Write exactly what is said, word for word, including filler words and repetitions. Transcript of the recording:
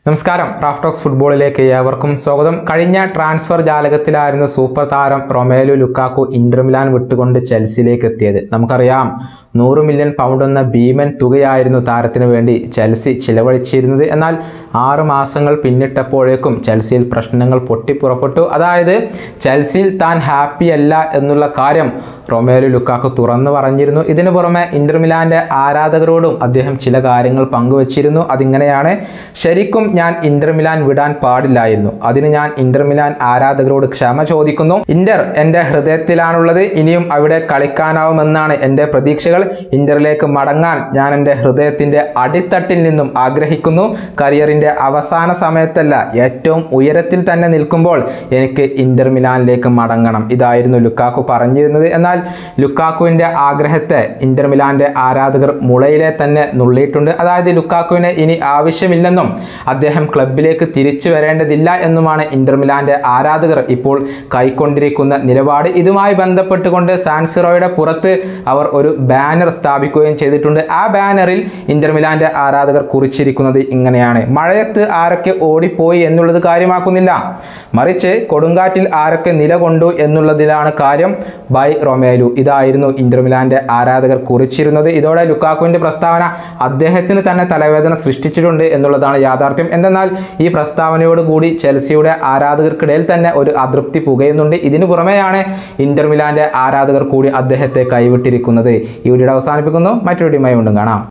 നമസ്കാരം, Raf talks ഫുട്ബോളിലേക്ക് ഏവർക്കും സ്വാഗതം. കഴിഞ്ഞ ട്രാൻസ്ഫർ ജാലകത്തിലായിരുന്ന സൂപ്പർ താരം റൊമേലു ലുക്കാക്കു ഇന്റർ മിലാൻ വിട്ടുകൊണ്ട് ചെൽസിയിലേക്ക് എത്തിയത്. നമുക്കറിയാം, നൂറ് മില്യൺ പൗണ്ട് എന്ന ഭീമൻ തുകയായിരുന്നു താരത്തിന് വേണ്ടി ചെൽസി ചിലവഴിച്ചിരുന്നത്. എന്നാൽ ആറ് മാസങ്ങൾ പിന്നിട്ടപ്പോഴേക്കും ചെൽസിയിൽ പ്രശ്നങ്ങൾ പൊട്ടിപ്പുറപ്പെട്ടു. അതായത് ചെൽസിയിൽ താൻ ഹാപ്പി അല്ല എന്നുള്ള കാര്യം റൊമേലു ലുക്കാക്കു തുറന്നു പറഞ്ഞിരുന്നു. ഇതിനു പുറമെ ഇന്റർ മിലാന്റെ ആരാധകരോടും അദ്ദേഹം ചില കാര്യങ്ങൾ പങ്കുവച്ചിരുന്നു. അതിങ്ങനെയാണ്: ശരിക്കും ഞാൻ ഇന്റർ മിലാൻ വിടാൻ പാടില്ലായിരുന്നു. അതിന് ഞാൻ ഇന്റർ മിലാൻ ആരാധകരോട് ക്ഷമ ചോദിക്കുന്നു. ഇന്റർ എൻ്റെ ഹൃദയത്തിലാണുള്ളത്. ഇനിയും അവിടെ കളിക്കാനാവുമെന്നാണ് എൻ്റെ പ്രതീക്ഷകൾ. ഇന്ററിലേക്ക് മടങ്ങാൻ ഞാൻ എൻ്റെ ഹൃദയത്തിൻ്റെ അടിത്തട്ടിൽ നിന്നും ആഗ്രഹിക്കുന്നു. കരിയറിൻ്റെ അവസാന സമയത്തല്ല, ഏറ്റവും ഉയരത്തിൽ തന്നെ നിൽക്കുമ്പോൾ എനിക്ക് ഇന്റർ മിലാനിലേക്ക് മടങ്ങണം. ഇതായിരുന്നു ലുക്കാക്കു പറഞ്ഞിരുന്നത്. എന്നാൽ ലുക്കാക്കുവിൻ്റെ ആഗ്രഹത്തെ ഇന്റർ മിലാന്റെ ആരാധകർ മുളയിലെ തന്നെ നുള്ളിയിട്ടുണ്ട്. അതായത് ലുക്കാക്കുവിനെ ഇനി ആവശ്യമില്ലെന്നും അദ്ദേഹം ക്ലബിലേക്ക് തിരിച്ചു വരേണ്ടതില്ല എന്നുമാണ് ഇന്റർ മിലാന്റെ ആരാധകർ ഇപ്പോൾ കൈക്കൊണ്ടിരിക്കുന്ന നിലപാട്. ഇതുമായി ബന്ധപ്പെട്ടുകൊണ്ട് സാൻസിറോയുടെ പുറത്ത് അവർ ഒരു ബാനർ സ്ഥാപിക്കുകയും ചെയ്തിട്ടുണ്ട്. ആ ബാനറിൽ ഇന്റർ മിലാന്റെ ആരാധകർ കുറിച്ചിരിക്കുന്നത് ഇങ്ങനെയാണ്: മഴയത്ത് ആരൊക്കെ ഓടിപ്പോയി എന്നുള്ളത് കാര്യമാക്കുന്നില്ല, മറിച്ച് കൊടുങ്കാറ്റിൽ ആരൊക്കെ നിലകൊണ്ടു എന്നുള്ളതിലാണ് കാര്യം. Bye Romelu. ഇതായിരുന്നു ഇന്റർ മിലാന്റെ ആരാധകർ കുറിച്ചിരുന്നത്. ഇതോടെ ലുക്കാക്കുവിന്റെ പ്രസ്താവന അദ്ദേഹത്തിന് തന്നെ തലവേദന സൃഷ്ടിച്ചിട്ടുണ്ട് എന്നുള്ളതാണ് യാഥാർത്ഥ്യം. എന്തെന്നാൽ ഈ പ്രസ്താവനയോടുകൂടി ചെൽസിയുടെ ആരാധകർക്കിടയിൽ തന്നെ ഒരു അതൃപ്തി പുകയുന്നുണ്ട്. ഇതിനു പുറമെയാണ് ഇന്റർ മിലാന്റെ ആരാധകർ കൂടി അദ്ദേഹത്തെ കൈവിട്ടിരിക്കുന്നത്. ഈ വീഡിയോ അവസാനിപ്പിക്കുന്നു. മറ്റൊരു വീഡിയോയുമായി വീണ്ടും കാണാം.